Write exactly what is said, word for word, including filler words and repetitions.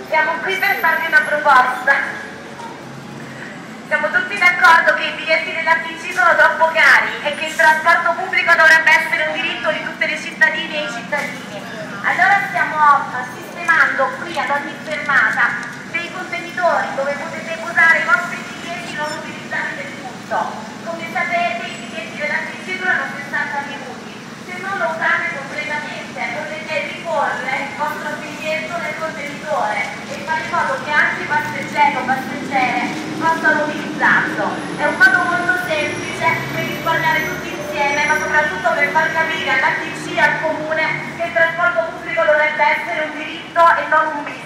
Siamo qui per farvi una proposta. Siamo tutti d'accordo che i biglietti della T C sono troppo cari e che il trasporto pubblico dovrebbe essere un diritto di tutte le cittadine e i cittadini. Allora stiamo sistemando qui ad ogni fermata dei contenitori dove potete posare i vostri biglietti non utilizzati del tutto. Come sapete, i biglietti della T C durano sessanta minuti. Se non lo usate completamente, potete riporre il vostro biglietto nel contenitore e fare in modo che anche i passeggeri o passeggere possano utilizzarlo. È un modo molto semplice per risparmiare tutti insieme, ma soprattutto per far capire alla T C e al comune che il trasporto pubblico dovrebbe essere un diritto e non un bene.